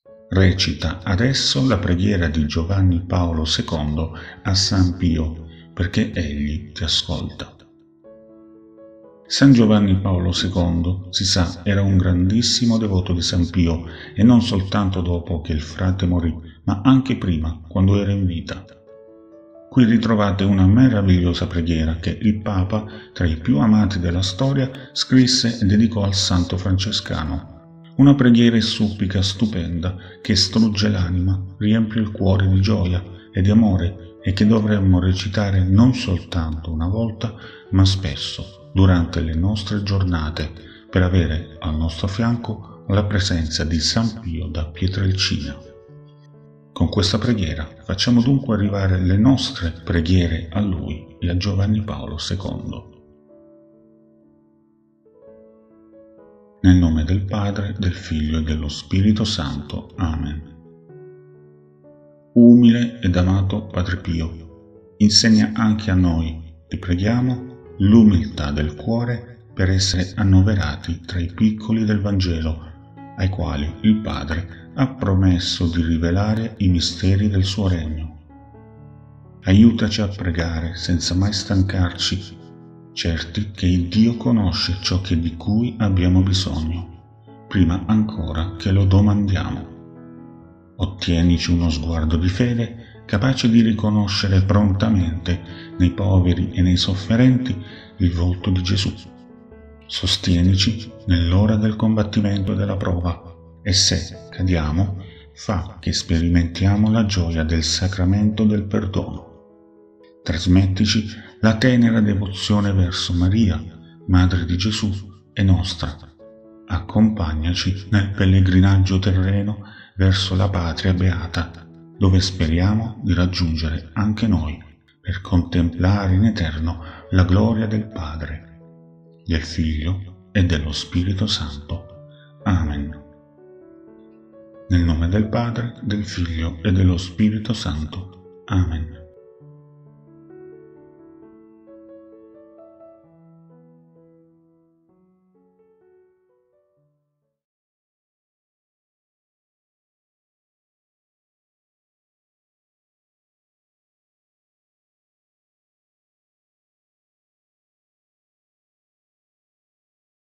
Recita adesso la preghiera di Giovanni Paolo II a San Pio, perché egli ti ascolta. San Giovanni Paolo II, si sa, era un grandissimo devoto di San Pio, e non soltanto dopo che il frate morì, ma anche prima, quando era in vita. Qui ritrovate una meravigliosa preghiera che il Papa, tra i più amati della storia, scrisse e dedicò al santo francescano. Una preghiera e supplica stupenda che strugge l'anima, riempie il cuore di gioia e di amore, e che dovremmo recitare non soltanto una volta, ma spesso durante le nostre giornate, per avere al nostro fianco la presenza di San Pio da Pietrelcina. Con questa preghiera facciamo dunque arrivare le nostre preghiere a Lui e a Giovanni Paolo II. Nel nome del Padre, del Figlio e dello Spirito Santo. Amen. Umile ed amato Padre Pio, insegna anche a noi, ti preghiamo, l'umiltà del cuore per essere annoverati tra i piccoli del Vangelo, ai quali il Padre ha promesso di rivelare i misteri del suo regno. Aiutaci a pregare senza mai stancarci, certi che il Dio conosce ciò di cui abbiamo bisogno, prima ancora che lo domandiamo. Ottienici uno sguardo di fede, capace di riconoscere prontamente nei poveri e nei sofferenti il volto di Gesù. Sostienici nell'ora del combattimento e della prova, e se cadiamo, fa che sperimentiamo la gioia del sacramento del perdono. Trasmettici la tenera devozione verso Maria, Madre di Gesù e nostra. Accompagnaci nel pellegrinaggio terreno verso la patria beata, dove speriamo di raggiungere anche noi, per contemplare in eterno la gloria del Padre, del Figlio e dello Spirito Santo. Amen. Nel nome del Padre, del Figlio e dello Spirito Santo. Amen.